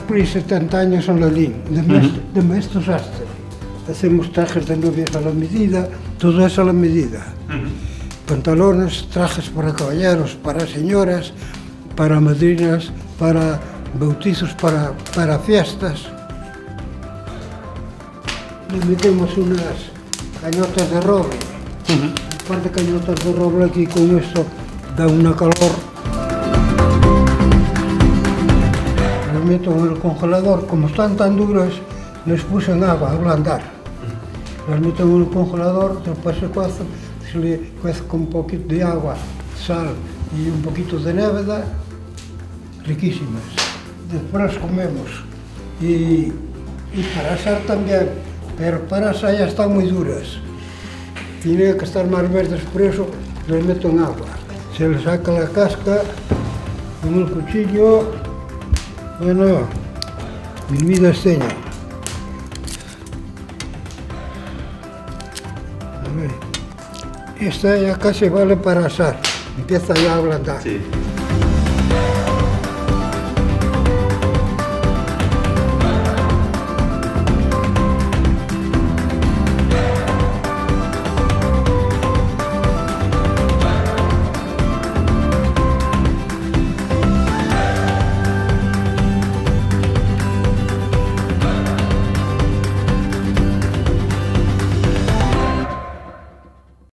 cumplí 70 años en Lalín, de maestro sastre. Hacemos trajes de novias a la medida, todo eso a la medida. Pantalones, trajes para caballeros, para señoras, para madrinas, para bautizos, para fiestas. Le metemos unas cañotas de roble, un par de cañotas de roble aquí, con esto da una calor. Las meto en el congelador, como están tan duras, les puse en agua a ablandar. Las meto en el congelador, después se le cuece con un poquito de agua, sal y un poquito de nébeda, riquísimas. Después comemos. Y para asar también, pero para asar ya están muy duras. Tienen que estar más verdes, por eso las meto en agua. Se le saca la casca con el cuchillo. Bueno, mi vida es seña. Esta ya casi vale para asar, empieza ya a ablandar. Sí.